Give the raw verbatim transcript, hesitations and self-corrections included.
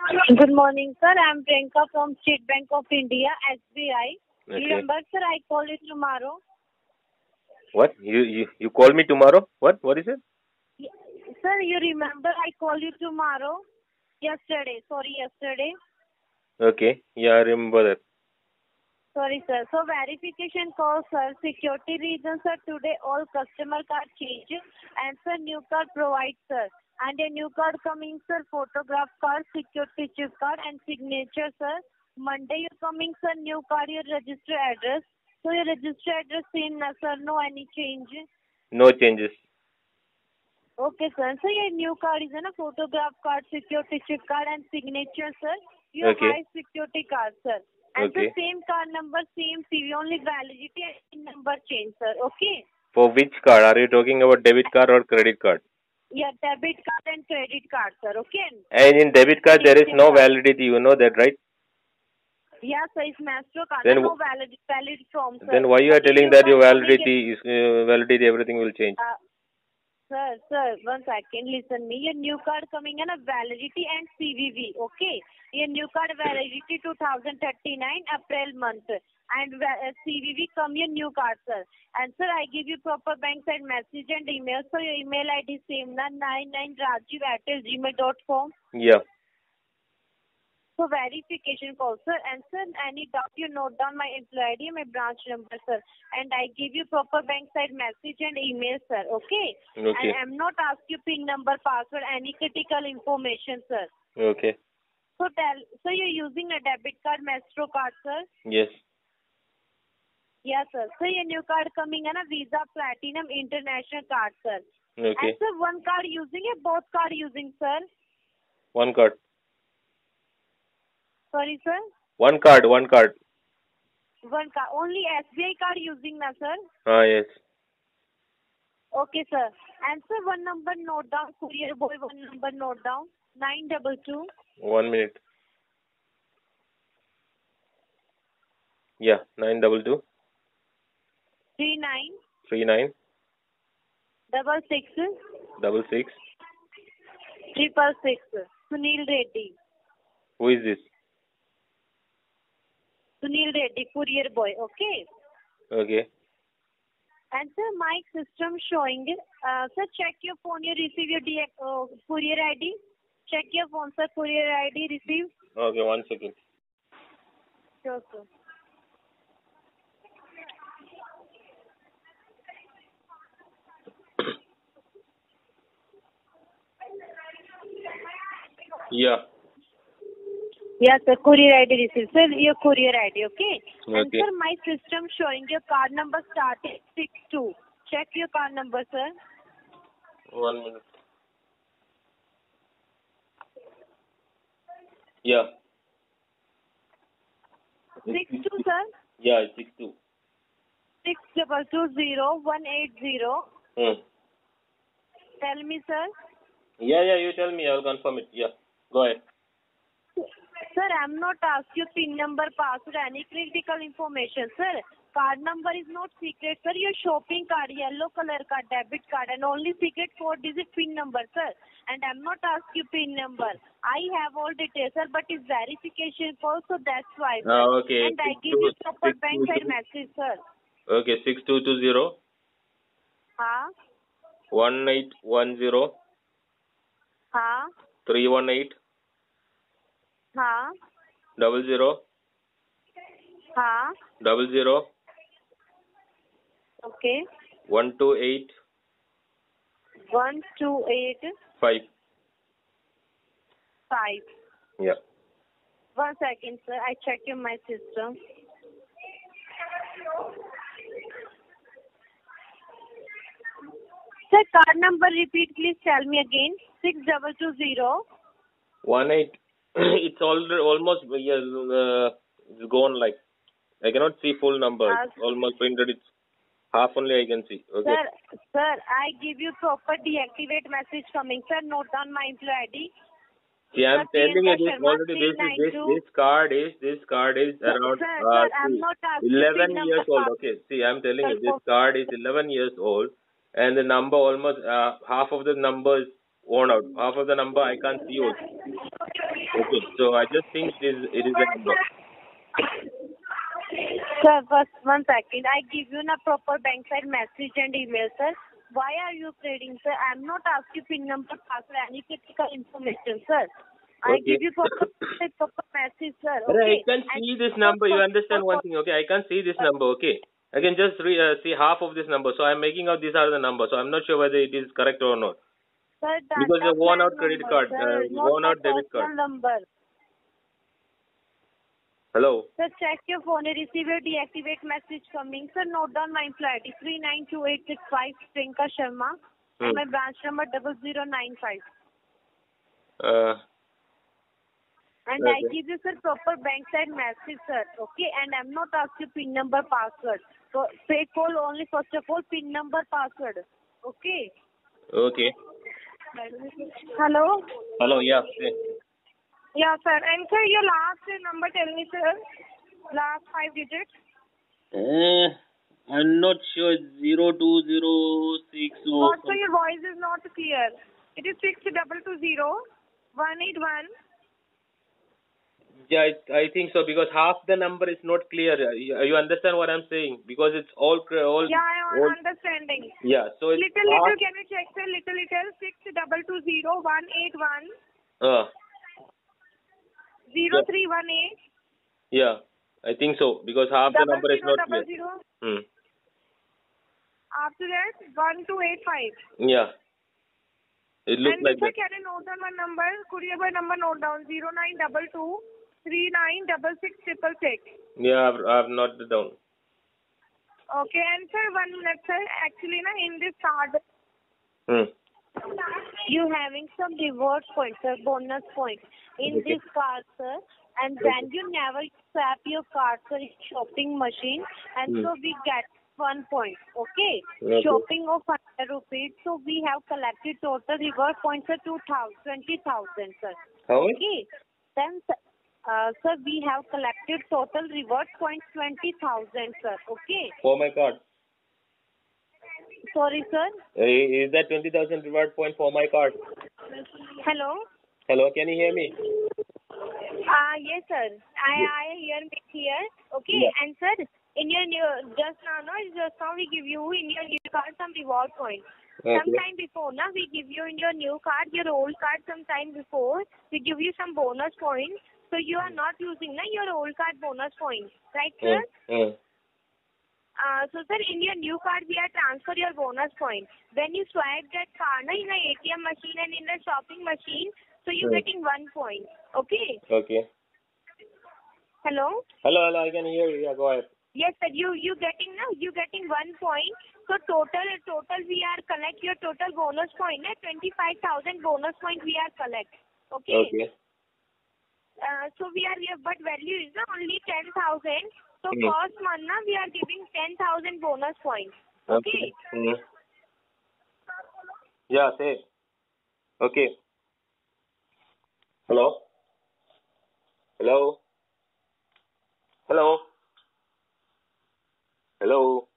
Good morning, sir. I'm Priyanka from State Bank of India, S B I. Okay. Remember, sir, I call you tomorrow. What? You you you call me tomorrow? What? What is it? Y- Sir, you remember I call you tomorrow? Yesterday. Sorry, yesterday. Okay. Yeah, I remember that. Sorry, sir. So verification call, sir. Security reasons, sir. Today all customer card change and sir new card provide, sir. And a new card coming, sir. Photograph card, security chip card and signature, sir. Monday you coming, sir. New card, your register address. So your register address same, na, sir. No any change. No changes. Okay, sir. So your new card is a photograph card, security chip card and signature, sir. Your Okay. high security card, sir. And Okay. the same card number, same C V, only validity and number change, sir. Okay? For which card? Are you talking about debit card or credit card? Yeah, debit card and credit card, sir. Okay? And in debit card there is no validity. You know that, right? Yeah, sir. It's Maestro card. Then no valid, valid from, sir. Then why you are But if telling you that your want to make validity is uh, validity everything will change? Uh, Sir, sir, one second, listen me. Your new card coming in a validity and C V V, okay? Your new card validity two thousand thirty-nine April month and uh, C V V come your new card, sir. And sir, I give you proper bank side message and email. So your email I D same na nine nine rajiv at gmail dot com. Yeah. So verification call, sir. And sir, any doubt you note down my employee I D, my branch number, sir. And I give you proper bank side message and email, sir. Okay? Okay. And I'm not ask you PIN number, password, any critical information, sir. Okay. So tell, so you're using a debit card, Maestro card, sir? Yes. Yes, sir. So your new card coming in a Visa Platinum International card, sir. Okay. And sir, one card using a both card using, sir? One card. Sorry, sir? One card. One card. One card. Only S B I card using na, sir? Ah, yes. Okay, sir. And sir, one number note down. Courier boy, one number note down. Nine double two. One minute. Yeah. Nine double two. Three nine. Three nine. Double six. Double six. Triple six. Sunil Reddy. Who is this? Sunil Reddy, courier boy. Okay. Okay. And sir, my system showing. Uh, sir, check your phone. You receive your D- uh, courier I D. Check your phone, sir. Courier I D received. Okay. One second. Sure, sir. Yeah. Yes, sir. Courier I D received. Sir, your courier I D, okay? And Okay. sir, my system showing your card number started six two. Check your card number, sir. One minute. Yeah. Six two, sir. Yeah, six two. Six double two zero one eight zero. Hmm. Tell me, sir. Yeah, yeah. You tell me. I will confirm it. Yeah. Go ahead. Sir, I'm not asking you PIN number, password, any critical information, sir. Card number is not secret, sir. Your shopping card, yellow color card, debit card, and only secret four-digit PIN number, sir. And I'm not asking you PIN number. I have all details, sir, but it's verification call, so that's why, sir. Ah, okay. And I Six give two- you proper six bank two side two- message, sir. Okay. Six two two zero Huh? one eight one zero Huh? three one eight Huh? double zero Huh? double zero Okay. one two eight One two eight five. five. Yeah. One second, sir. I check in my system. Sir, card number repeat, please tell me again. Six double two zero. One eight. It's already almost yeah, uh, it's gone. Like I cannot see full number. Uh, It's almost printed. It's half only I can see. Okay. Sir, sir, I give you proper deactivate message coming. Sir, note down my employee I D. See, I'm Sir, telling you Priyanka this Sharma, already. This is this three nine two. this card is this card is Sir, around sir, uh, sir, I'm see, not asking you eleven PIN years number, old. Okay. See, I'm telling you this Sir, card is eleven years old, and the number almost uh, half of the number is worn out. Half of the number I can't see also. Okay. Okay. So I just think it is it is a number. Sir, first one second. I give you a proper bank side message and email, sir. Why are you trading, sir? I'm not asking PIN number, password, any critical information, sir. I Okay. give you proper, proper message, sir. But I Okay. can see this number. You understand one thing, okay? I can see this number, okay? I can just re- uh, see half of this number. So I'm making out these are the numbers. So I'm not sure whether it is correct or not. Sir, Because data a worn plan out credit number, card, sir, uh, not worn my out debit personal card. number. Hello? Sir, check your phone. Receive a deactivate message coming. Sir, note down my employee I D three nine two eight six five, Priyanka Sharma. Hmm. And my branch number double zero nine five. Uh, And okay. I give you, sir, proper bank side message, sir. Okay. And I'm not asking PIN number, password. So, pay call only first of all, PIN number, password. Okay. Okay. Hello? Hello, yeah. Say. Yeah, sir. And sir, your last number, tell me, sir. Last five digits. Uh, I'm not sure. Zero two zero six. What, sir, your voice is not clear. It is six double two zero one eight one. Yeah, I, I think so because half the number is not clear. You, you understand what I'm saying? Because it's all all. Yeah, I am all, understanding. Yeah, so it's Little, half, little, can you check, sir? Little, little, six double two zero one eight one Uh, zero yeah. three one eight. Yeah, I think so because half the Double number is zero, not double clear. zero. Hmm. After that, one two eight five. Yeah, it looks And like sir, that. can you note down my number? Courier boy number note down zero nine double two three nine double six triple six. Yeah, I've, I've noted down. Okay, and sir, one minute, sir. Actually, na in this card, Hmm. you having some reward points, sir, bonus points in Okay. this card, sir. And when you never swap your card, sir, in shopping machine, and Hmm. so we get one point. Okay, Okay. shopping of one hundred rupees. So we have collected total reward points, sir, two thousand, twenty thousand, sir. How much? Okay, then, uh, sir, we have collected total reward points twenty thousand, sir. Okay. For my card. Sorry, sir. Uh, Is that twenty thousand reward point for my card? Hello. Hello, can you hear me? Uh, yes, sir. I Yes. I hear me here. Okay, Yeah. and sir, in your new just now, no, just now we give you in your new card some reward points. Okay. Sometime before, na, we give you in your new card, your old card. Sometime before, we give you some bonus points. So you are not using, na, your old card bonus points, right, sir? Hmm. Hmm. Uh, so sir, in your new card, we are transfer your bonus points. When you swipe that card, na, in a A T M machine and in the shopping machine, so you're Hmm. getting one point. Okay. Okay. Hello. Hello, hello, I can hear you. Yeah, go ahead. Yes, sir. You you getting now? You getting one point. So total total we are collect your total bonus point. Na twenty five thousand bonus point we are collect. Okay. Okay. Uh, so we are here, but value is na only ten thousand. So Hmm. first month na we are giving ten thousand bonus points. Okay. Hmm. Yeah, say. Okay. Hello? Hello? Hello? Hello?